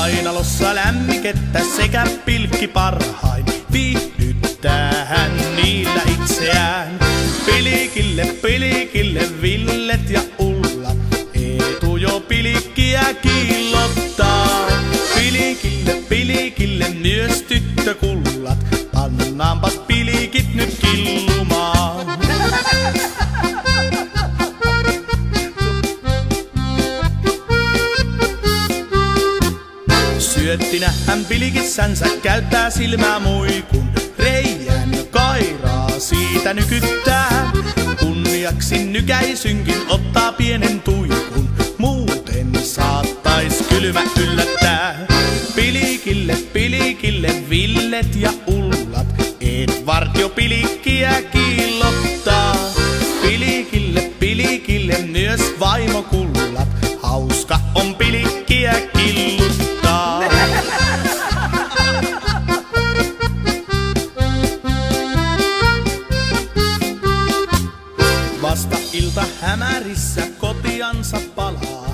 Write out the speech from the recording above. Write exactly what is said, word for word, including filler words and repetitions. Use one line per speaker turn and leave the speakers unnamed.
Kainalossa lämmikettä sekä pilkki parhain. Viihdyttää hän niillä itseään. Pilikille, pilikille, villet ja ullat. Eetu jo pilikkiä kiillottaa. Pilikille, pilikille, myös tyttökullat. Pannaanpas pilikit nyt killumaan. Syöttinä hän pilikissänsä käyttää silmää muikun. Reijän ja kairaa siitä nykyttää. Kunniaksi nykäisynkin ottaa pienen tuikun. Muuten saattais kylmä yllättää. Pilikille, pilikille, villet ja ullat. Et vartio pilikkiä kiillottaa. Pilikille, pilikille, myös vaimokullat. Hauska on pilikkiä killuttaa. Vasta ilta hämärissä kotiansa palaa.